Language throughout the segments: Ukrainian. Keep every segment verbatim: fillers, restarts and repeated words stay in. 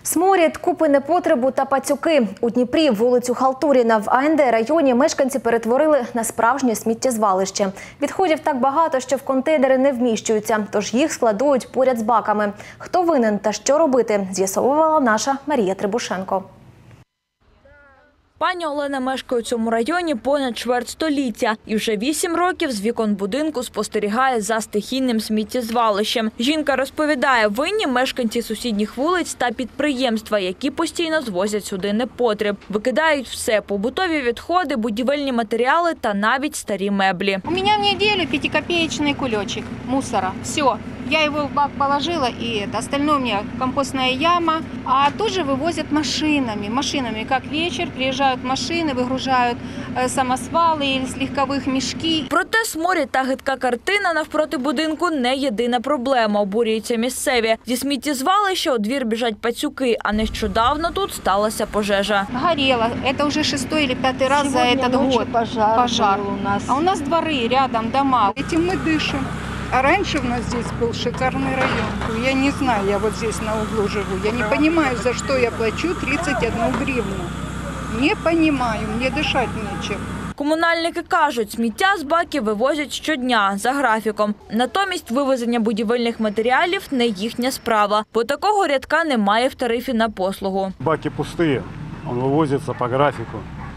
Сморід, купи непотребу та пацюки. У Дніпрі вулицю Халтуріна в А Ен Де районі мешканці перетворили на справжнє сміттєзвалище. Відходів так багато, що в контейнери не вміщуються, тож їх складують поряд з баками. Хто винен та що робити, з'ясовувала наша Марія Требушенко. Пані Олена мешкає у цьому районі понад чверть століття і вже вісім років з вікон будинку спостерігає за стихійним сміттєзвалищем. Жінка розповідає, винні мешканці сусідніх вулиць та підприємства, які постійно звозять сюди непотреб. Викидають все – побутові відходи, будівельні матеріали та навіть старі меблі. У мене в неділю п'ятикопеечний кульочок мусора. Все. Я его в бак положила, и это. Остальное у меня компостная яма. А тоже вывозят машинами. Машинами, как вечер, приезжают машины, выгружают самосвали из легковых мішки. Проте сморід та гидка картина навпроти будинку не єдина проблема, обурюються місцеві. Зі сміттєзвалища у двір біжать пацюки, а нещодавно тут сталася пожежа. Горело. Это уже шестой или пятый раз за этот год. Пожар, пожар. У нас. А у нас дворы рядом, дома. Этим мы дышим. А раньше у нас здесь был шикарный район. Я не знаю, я вот здесь на углу живу. Я не понимаю, за что я плачу тридцать одну гривну. Не понимаю, мне дышать нечем. Комунальники кажуть, сміття з баків вивозять щодня, за графіком. Натомість вивезення будівельних матеріалів – не їхня справа, бо такого рядка немає в тарифі на послугу. Баки пустые, он вывозится по графику.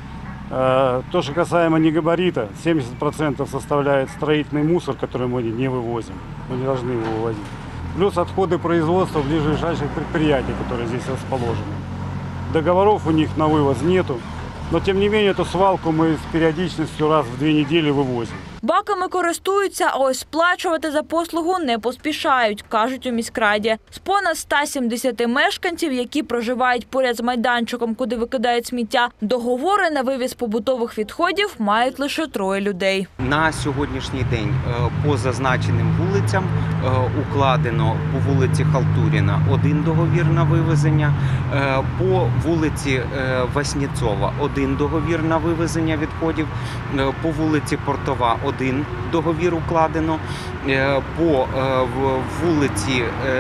То, что касаемо негабарита, семьдесят процентов составляет строительный мусор, который мы не вывозим, мы не должны его вывозить. Плюс отходы производства ближайших предприятий, которые здесь расположены. Договоров у них на вывоз нету, но тем не менее эту свалку мы с периодичностью раз в две недели вывозим. Баками користуються, а ось сплачувати за послугу не поспішають, кажуть у міськраді. З понад ста сімдесяти мешканців, які проживають поряд з майданчиком, куди викидають сміття, договори на вивіз побутових відходів мають лише троє людей. На сьогоднішній день по зазначеним вулицям укладено по вулиці Халтуріна один договір на вивезення, по вулиці Васнєцова один договір на вивезення відходів, по вулиці Портова один договір укладено, по вулиці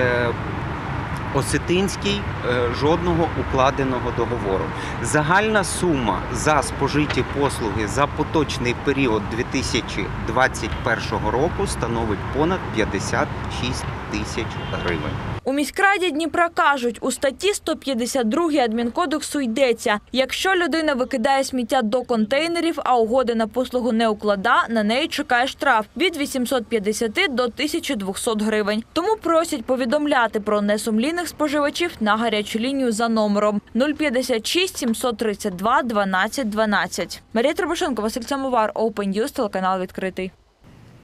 Осетинській жодного укладеного договору. Загальна сума за спожиті послуги за поточний період дві тисячі двадцять першого року становить понад п'ятдесят шість тисяч гривень. У міськраді Дніпра кажуть, у статті сто п'ятдесят другій адмінкодексу йдеться, якщо людина викидає сміття до контейнерів, а угоди на послугу не укладає, на неї чекає штраф від вісімсот п'ятдесят до тисячі двохсот гривень. Тому просять повідомляти про несумлінних споживачів на гарячу лінію за номером нуль п'ятдесят шість сімсот тридцять два дванадцять дванадцять. Марія Требушенко, Василь Самовар, Open News, телеканал відкритий.